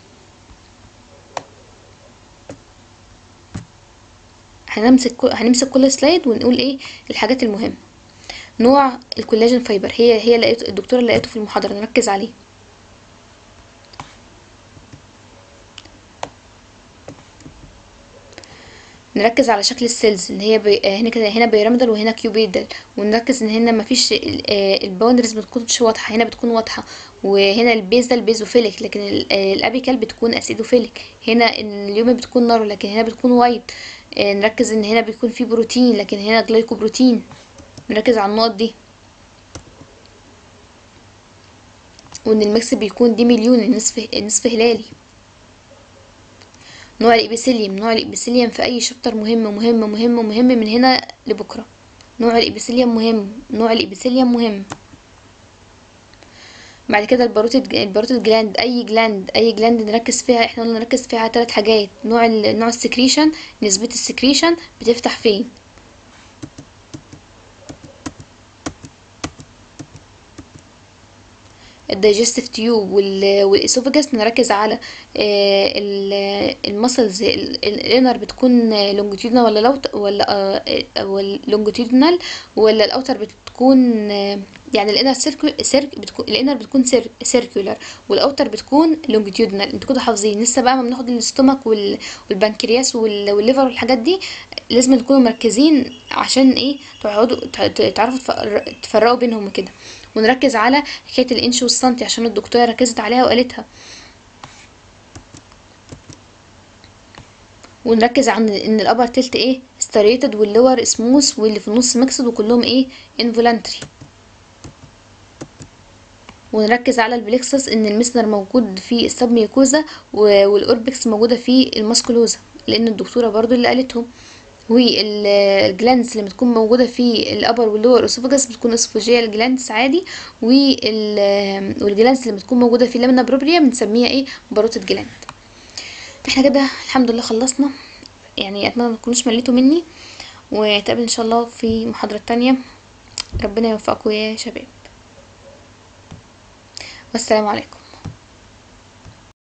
Speaker 1: هنمسك كل... هنمسك كل سلايد ونقول ايه الحاجات المهمه. نوع الكولاجين فايبر، هي هي لقيته الدكتوره اللي لقيته في المحاضره، نركز عليه. نركز على شكل السيلز ان هي بي... هنا كده، هنا بيراميدال وهنا كيوبيدال، ونركز ان هنا مفيش الباوندرز بتكونش واضحه، هنا بتكون واضحه. وهنا البيزال بيزوفيليك لكن ال- آه، الابيكال بتكون اسيدوفيليك. هنا اليوم بتكون نارو لكن هنا بتكون وايت. آه، نركز ان هنا بيكون في بروتين لكن هنا جلايكوبروتين. نركز على النقط دي. وان الميكس بيكون دي مليون نصف نصف هلالي. نوع الإبيثيليوم، نوع الإبيثيليوم في أي شابتر مهم مهم مهم مهم من هنا لبكرة. نوع الإبيثيليوم مهم، نوع الإبيثيليوم مهم. بعد كده الباروتيد الباروتيد جلاند، أي جلاند أي جلاند نركز فيها، احنا قلنا نركز فيها على ثلاث حاجات. نوع ال... نوع السكريشن، نسبة السكريشن بتفتح فين. الدايجستيف تيوب والاسوفاجس نركز على المسلز. الانر بتكون لونجيتيودنال ولا لوت ولا لونجيتيودنال ولا الاوتر بتكون آه، يعني الانر سيرك سيرك بتكون الانر بتكون سيركولار والاوتر بتكون لونجيتيودنال. انتوا كده حافظين. لسه بقى ما بناخد الاستومك وال- والبنكرياس وال- والليفر والحاجات دي لازم تكونوا مركزين عشان ايه تقعدوا ت- ت- تعرفوا تفر- تفرقوا بينهم وكده. ونركز على حكايه الانش والسنتي عشان الدكتوره ركزت عليها وقالتها. ونركز عن ان الابر تلت ايه ستريتد واللور سموث واللي في النص ميكسد وكلهم ايه انفولانتري. ونركز على البليكسس ان المسنر موجود في السب ميوكوزا والاوربكس موجوده في الماسكولوزا لان الدكتوره برضو اللي قالتهم. والجلاندز اللي بتكون موجوده في الابر واللور اسوفاجس بتكون اسوفاجيال جلاندز عادي. وال- والجلاندز اللي بتكون موجوده في اللامنا بروبريا بنسميها ايه باروتد جلاند. احنا كده الحمد لله خلصنا، يعني اتمنى ما تكونوش مليتوا مني، ونتقابل ان شاء الله في محاضرة تانية. ربنا يوفقكم يا شباب، والسلام عليكم.